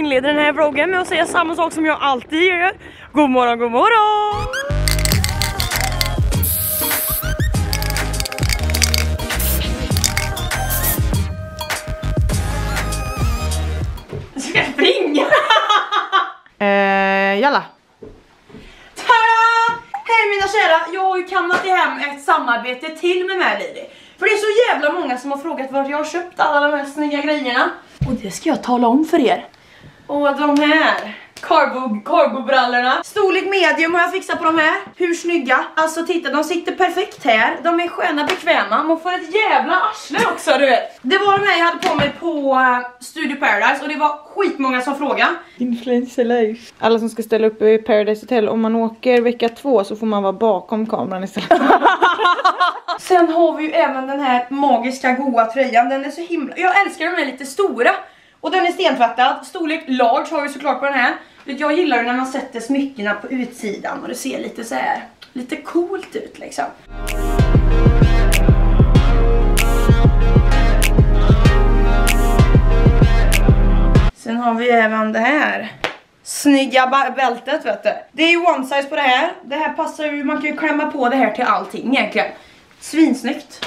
inleder den här vloggen med att säga samma sak som jag alltid gör. God morgon, god morgon! Ska jag springa? Jalla. Tada! Hej mina kära, jag har ju kammat hem ett samarbete till med Madlady. För det är så jävla många som har frågat vart jag har köpt alla de här snygga grejerna. Och det ska jag tala om för er. Och de här cargo-brallorna. Storlek medium har jag fixat på de här. Hur snygga? Alltså titta, de sitter perfekt här. De är sköna, bekväma. Man får ett jävla arsle också, du vet. Det var de här jag hade på mig på Studio Paradise. Och det var skitmånga som frågade. Influencer life. Alla som ska ställa upp i Paradise Hotel. Om man åker vecka 2 så får man vara bakom kameran istället. Sen har vi ju även den här magiska goa tröjan. Den är så himla... Jag älskar de här lite stora. Och den är stentvättad. Storlek large har vi såklart på den här. Jag gillar det när man sätter smyckena på utsidan. Och det ser lite så här, lite coolt ut liksom. Sen har vi även det här snygga bältet, vet du. Det är ju one size på det här. Det här passar ju, man kan ju klämma på det här till allting egentligen. Svinsnyggt.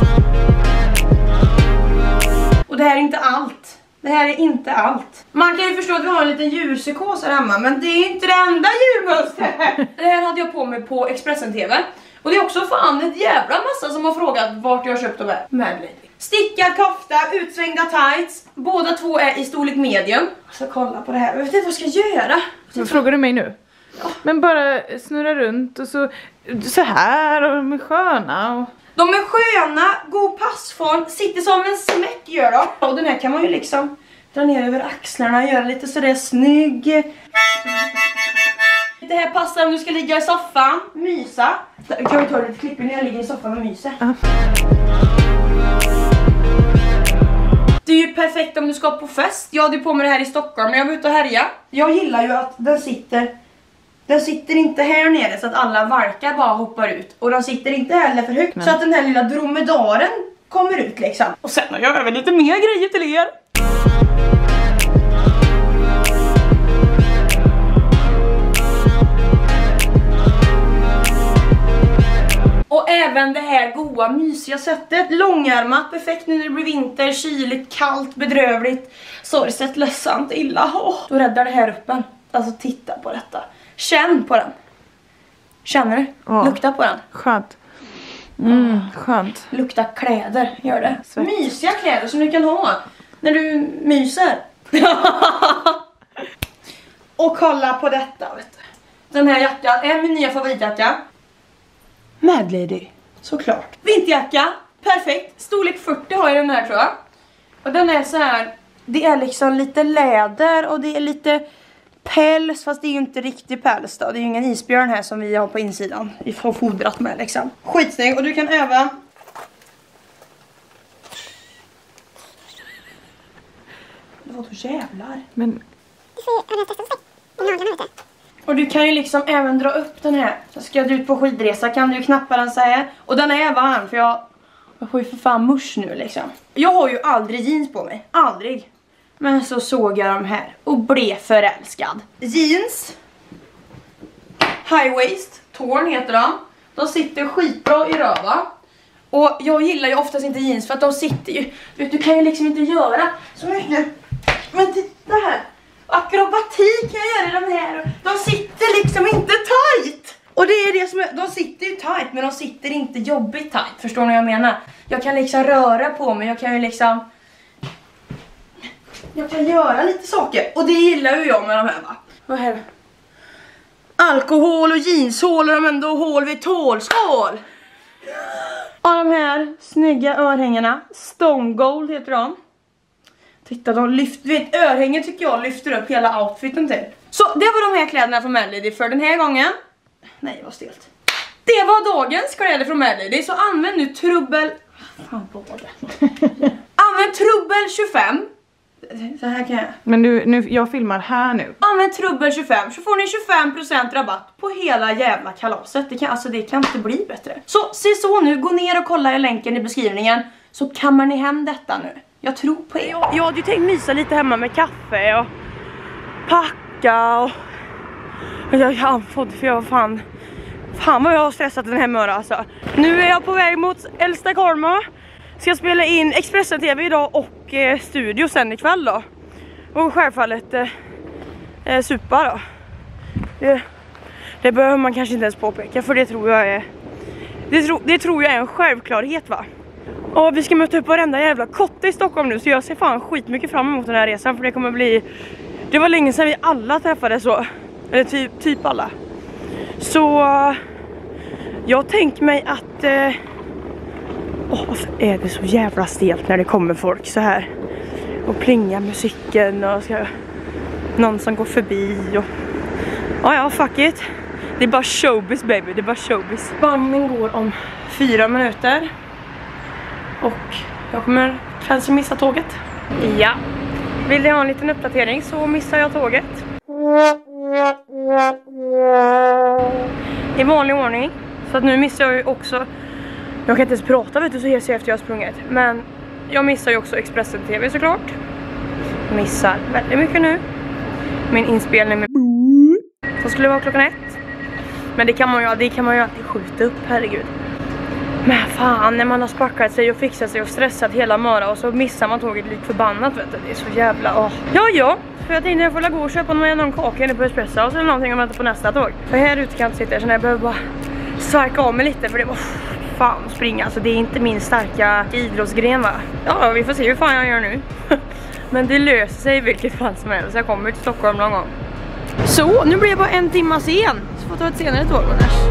Och det här är inte allt. Det här är inte allt. Man kan ju förstå att vi har en liten djurpsykos här hemma, men det är inte det enda djurmönstret. Det här hade jag på mig på Expressen TV. Och det är också fan ett jävla massa som har frågat vart jag har köpt de här. Madlady. Stickad kofta, utsvängda tights. Båda två är i storlek medium. Jag ska kolla på det här. Jag vet inte vad jag ska göra. Men frågar du mig nu? Ja. Men bara snurra runt och så här och de är sköna och... De är sköna, god passform, sitter som en smäck gör då. Och den här kan man ju liksom dra ner över axlarna, göra lite sådär snygg. Det här passar om du ska ligga i soffan, mysa. Kan vi ta lite klipp när jag ligger i soffan och myser. Det är ju perfekt om du ska på fest. Jag hade ju på mig det här i Stockholm när jag var ute och härja. Jag gillar ju att den sitter inte här nere så att alla varkar bara hoppar ut. Och den sitter inte heller för högt så att den här lilla dromedaren kommer ut liksom. Och sen har jag även lite mer grejer till er. Och även det här goa mysiga sättet. Långärmat, perfekt nu när det blir vinter. Kyligt, kallt, bedrövligt. Sorgset, ledsamt, illa. Då räddar det här upp en. Alltså titta på detta. Känn på den. Känner du? Ja. Lukta på den. Skönt. Skönt. Lukta kläder, gör det. Svett. Mysiga kläder som du kan ha när du myser. Och kolla på detta, vet du. Den här jackan är min nya favoritjacka. Madlady, såklart. Vinterjacka, perfekt. Storlek 40 har jag den här, tror jag. Och den är så här, det är liksom lite läder och det är lite päls, fast det är ju inte riktigt päls då. Det är ju ingen isbjörn här som vi har på insidan. Vi får fodrat med liksom. Skitsnygg, och du kan även... Det var så jävlar. Men... Och du kan ju liksom även dra upp den här. Så ska du ut på skidresa kan du ju knappa den så här. Och den är varm för jag får ju för fan musch nu liksom. Jag har ju aldrig jeans på mig. Aldrig. Men så såg jag de här och blev förälskad. Jeans. High waist. Torn heter de. De sitter skitbra i röva. Och jag gillar ju oftast inte jeans för att de sitter ju... Du kan ju liksom inte göra så mycket. Men titta här. Akrobatik kan jag göra i de här. De sitter liksom inte tight. Och det är det som är, de sitter ju tight men de sitter inte jobbigt tight. Förstår ni vad jag menar? Jag kan liksom röra på mig. Jag kan ju liksom... Jag kan göra lite saker. Och det gillar ju jag med de här, va? Vad här? Alkohol och jeanshål och de ändå hål vid tålskål. Och de här snygga örhängena. Stone Gold heter de. Titta, de lyfter, vet, örhängen tycker jag lyfter upp hela outfiten till. Så det var de här kläderna från Madlady för den här gången. Nej, det var stelt. Det var dagens kläder från Madlady. Så använd nu trubbel... Fan på det. Använd trubbel 25. Så här kan jag. Men nu jag filmar här nu. Använd trubbel 25 så får ni 25% rabatt på hela jävla kalaset. Det kan inte bli bättre. Så se så nu, gå ner och kolla i länken i beskrivningen. Så kammar ni hem detta nu. Jag tror på er. Jag hade ju tänkt mysa lite hemma med kaffe och packa och jag är andfådd för jag fan vad jag har stressat den här morgonen alltså. Nu är jag på väg mot Älvstakolma. Ska spela in Expressen TV idag och studio sen ikväll då. Och självfallet supa då. Det behöver man kanske inte ens påpeka, för det tror jag är det tror jag är en självklarhet, va. Och vi ska möta upp varenda jävla kotte i Stockholm nu, så jag ser fan skitmycket fram emot den här resan, för det kommer bli, det var länge sedan vi alla träffades så, eller typ alla. Så jag tänker mig att varför är det så jävla stelt när det kommer folk så här och plingar musiken och ska någon som går förbi och ja, fuck it. Det är bara showbiz, baby, det är bara showbiz. Vagnen går om 4 minuter och jag kommer kanske missa tåget. Ja, vill ni ha en liten uppdatering så missar jag tåget i vanlig ordning. Så att nu missar jag ju också, jag kan inte ens prata, vet du, så hes jag efter jag har sprungit. Men jag missar ju också Expressen TV såklart. Jag missar väldigt mycket nu. Min inspelning med som skulle vara klockan 1. Men det kan man ju alltid skjuta upp, herregud. Men fan, när man har spackat sig och fixat sig och stressat hela morgonen och så missar man tåget lite förbannat, vet du. Det är så jävla, Ja, för jag tänkte jag får gå och köpa någon kaka inne på Espresso och så eller någonting och vänta på nästa tåg. För här ute kan jag inte sitta, så jag behöver bara svärka av mig lite, för det var fan springa. Alltså det är inte min starka idrottsgren, va. Ja, vi får se hur fan jag gör nu. Men det löser sig i vilket fall som helst. Jag kommer till Stockholm någon gång. Så, nu blir jag bara 1 timme sen. Så får jag ta ett senare tåg.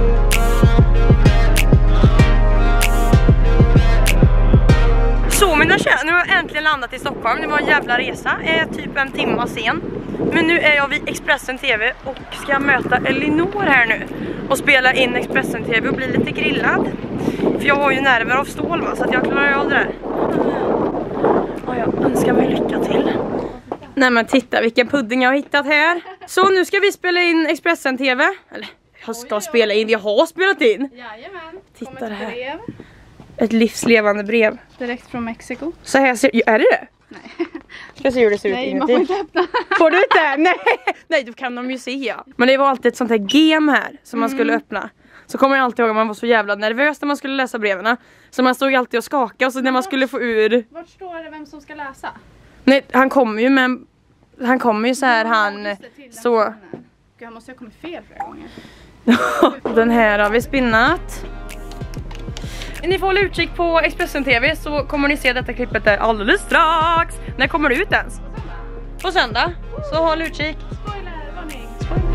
Så mina kära, nu har jag äntligen landat i Stockholm. Det var en jävla resa. Typ 1 timme sen. Men nu är jag vid Expressen TV och ska möta Elinor här nu. Och spela in Expressen TV och bli lite grillad. För jag har ju nerver av stål, va, så att jag klarar av det där. Och jag önskar mig lycka till. Nej men titta vilken pudding jag har hittat här. Så nu ska vi spela in Expressen TV. Eller jag ska spela in, jag har spelat in. Jajamän. Titta det här. Brev. Ett livslevande brev. Direkt från Mexiko. Så här ser, är det? Nej. Ska se hur det ser ut. Nej, man får inte öppna. Får du inte? Nej, då kan de ju se, ja. Men det var alltid ett sånt här gem här som man skulle öppna. Så kommer jag alltid ihåg att man var så jävla nervös när man skulle läsa breven. Så man stod alltid och skakade, och så när man skulle få ur. Vart står det vem som ska läsa? Nej, han kommer ju så här, han så. Gud, han måste ha kommit fel flera gånger. Den här har vi spinnat. Ni får hålla utkik på Expressen TV, så kommer ni se detta klippet där alldeles strax. När kommer det ut ens? På söndag. Så håll utkik. Spoiler, varning.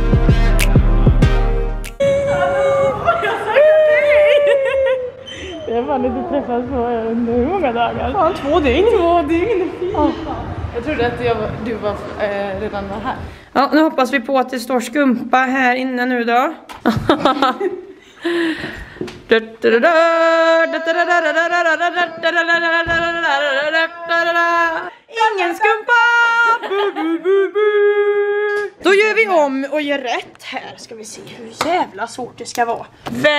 Jag har fan inte träffats på hur många dagar? Fan, 2 dygn. 2 dygn. Jag trodde att du var redan var här. Ja, nu hoppas vi på att det står skumpa här inne nu då. Ingen skumpa. Då gör vi om och gör rätt här. Ska vi se hur jävla svårt det ska vara.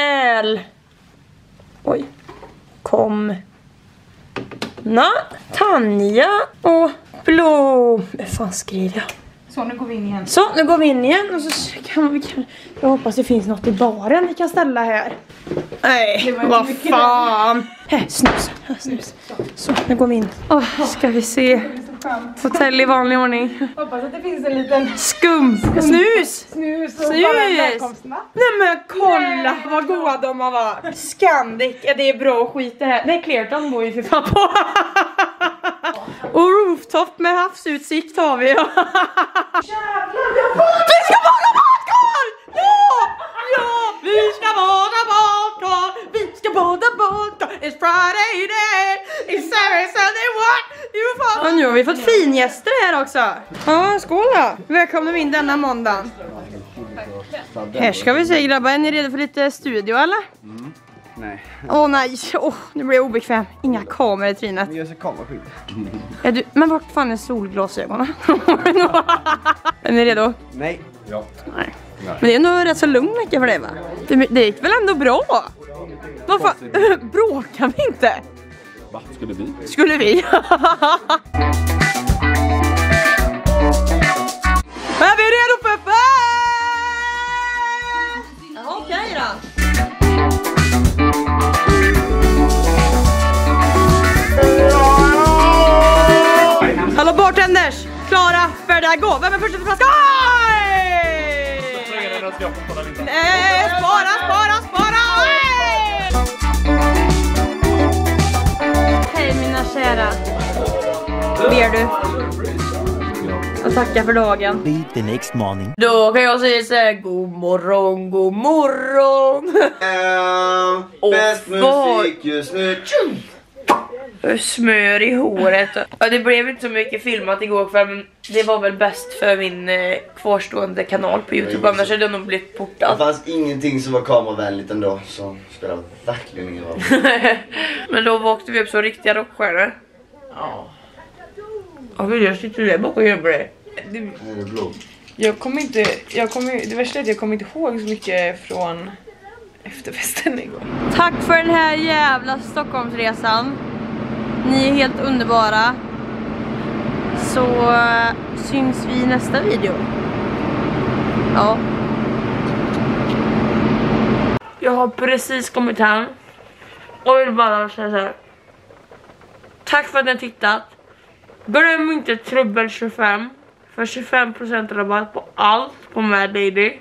Kom Tanja och Blom. Vad fan skriver jag? Så nu går vi in igen. Så nu går vi in igen och så kan jag hoppas det finns något i baren vi kan ställa här. Nej, vad fan. Här, snus. Så nu går vi in. Ska vi se. Hotell i vanlig ordning. Hoppas att det finns en liten snus. Välkomstnatt. Nej men kolla vad goda de har varit. Scandic, det är bra skit det här. Nej, Clearton bor ju för fan på. Och rooftop med havsutsikt har vi. Jävlar, vi ska vara badkar! Ja, vi ska vara badkar. Vi ska bada badkar. It's Friday day. It's Saturday, Sunday, what? Och nu har vi fått fingäster här också. Ja, skål då. Välkommen in denna måndag. Här ska vi se, grabbar. Är ni redo för lite studio eller? Nej. Nej. Nu blir jag obekväm. Inga kameror i trynet. Jag ser kameraskydd. Men vart fan är solglasögonen? Är ni redo? Nej. Ja. Nej. Men det är nog rätt så lugn mycket för det, va? Det gick väl ändå bra? Vad fan? Bråkar vi inte? Va? Skulle vi? Skulle vi? Men för det går. Vem är först på flaskan? Spara! Hej mina kära. Ber du? Och tacka för dagen. The next morning. Då kan jag säga så här, god morgon, god morgon. Bäst musik just nu. Smör i håret. Ja, det blev inte så mycket filmat igår kväll, men det var väl bäst för min kvarstående kanal på YouTube. Annars hade jag nog blivit portad. Det fanns ingenting som var kameravänligt ändå, så spelade verkligen ingen roll. Men då vaknade vi upp som riktiga rockstjärnor. Ja. Jag sitter där bak och gömmer dig. Är det blå? Det värsta är att jag kommer inte ihåg så mycket från efterfesten igår. Tack för den här jävla Stockholmsresan. Ni är helt underbara. Så syns vi i nästa video. Ja. Jag har precis kommit hem. Och vill bara säga så här. Tack för att ni har tittat. Glöm inte Trubbel 25 för 25% rabatt på allt på Mad Lady.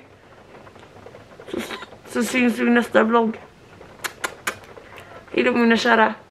Så syns vi i nästa vlogg. Hejdå mina kära.